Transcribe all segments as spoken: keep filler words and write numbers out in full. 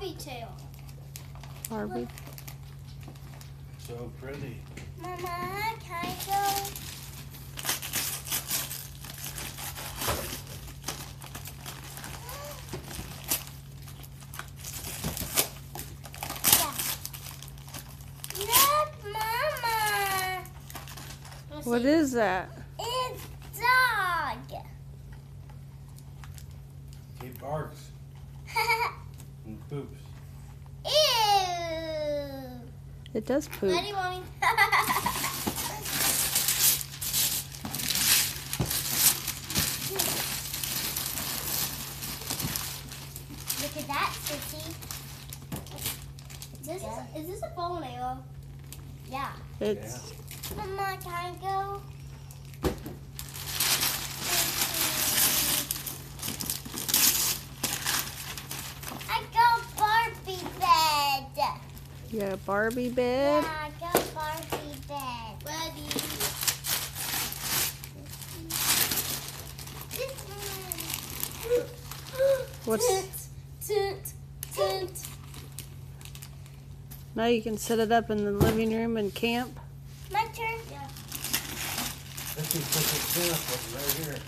Barbie tail. Barbie. So pretty. Mama, can I go? Look, Mama. What is that? It's dog. He barks and poops. Ew. It does poop. Daddy, want me? Look at that, Sissy. Is this, Yeah. is this a bow and arrow? Yeah. It's Mama, can I go? I got Barbie bed. you got a Barbie bed. Yeah, I got Barbie bed. Ready. What's Tint, tint. now you can set it up in the living room and camp. My turn. Yeah. Let's just put the tent up right here.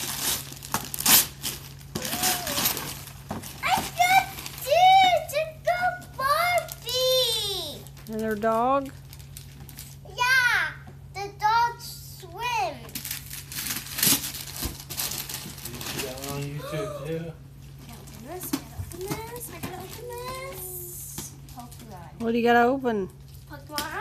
I got two to go Barbie. And their dog. Yeah, the dog swims. You see that on YouTube too? I gotta open this. I gotta open this. I gotta open this. Pokemon. What do you gotta open? Pokemon